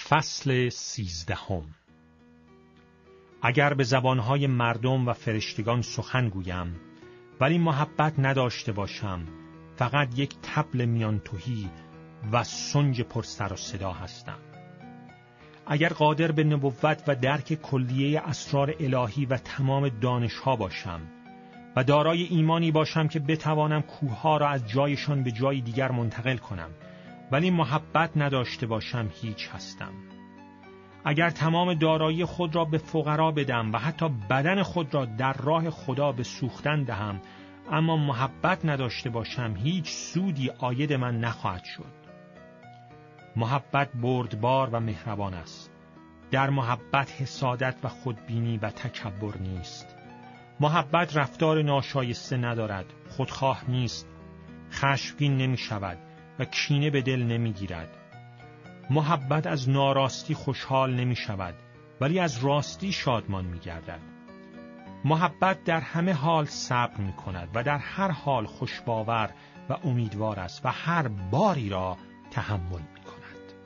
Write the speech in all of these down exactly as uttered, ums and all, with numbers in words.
فصل سیزدهم. اگر به زبانهای مردم و فرشتگان سخن گویم ولی محبت نداشته باشم، فقط یک طبل میان تهی و سنج پر سر و صدا هستم. اگر قادر به نبوت و درک کلیه اسرار الهی و تمام دانشها باشم و دارای ایمانی باشم که بتوانم کوهها را از جایشان به جای دیگر منتقل کنم، ولی محبت نداشته باشم، هیچ هستم. اگر تمام دارایی خود را به فقرا بدم و حتی بدن خود را در راه خدا به سوختن دهم، اما محبت نداشته باشم، هیچ سودی عاید من نخواهد شد. محبت بردبار و مهربان است. در محبت حسادت و خودبینی و تکبر نیست. محبت رفتار ناشایسته ندارد، خودخواه نیست، خشمگین نمی شود و کینه به دل نمی گیرد. محبت از ناراستی خوشحال نمی شود، ولی از راستی شادمان می گردد. محبت در همه حال صبر می کند و در هر حال خوشباور و امیدوار است و هر باری را تحمل می کند.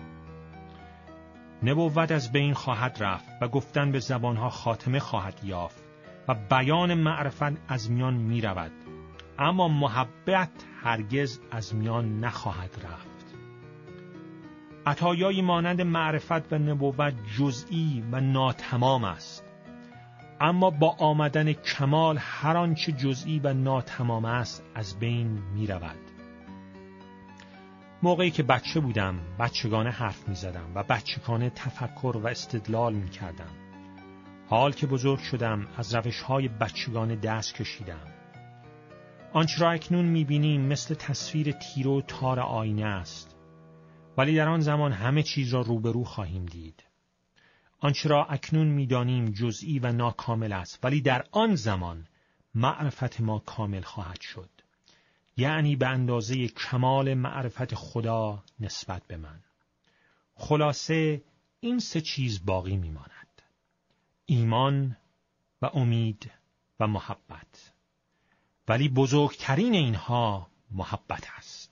نبوت از بین خواهد رفت و گفتن به زبانها خاتمه خواهد یافت و بیان معرفت از میان می رود، اما محبت هرگز از میان نخواهد رفت. عطایایی مانند معرفت و نبوت جزئی و ناتمام است، اما با آمدن کمال هر آنچه جزئی و ناتمام است از بین می رود. موقعی که بچه بودم بچگانه حرف می زدم و بچگانه تفکر و استدلال می کردم. حال که بزرگ شدم از روش‌های بچگانه دست کشیدم. آنچه را اکنون می بینیم مثل تصویر تیره و تار آینه است، ولی در آن زمان همه چیز را روبرو خواهیم دید. آنچه را اکنون می دانیم جزئی و ناکامل است، ولی در آن زمان معرفت ما کامل خواهد شد، یعنی به اندازه کمال معرفت خدا نسبت به من. خلاصه این سه چیز باقی می ماند: ایمان و امید و محبت، ولی بزرگترین اینها محبت است.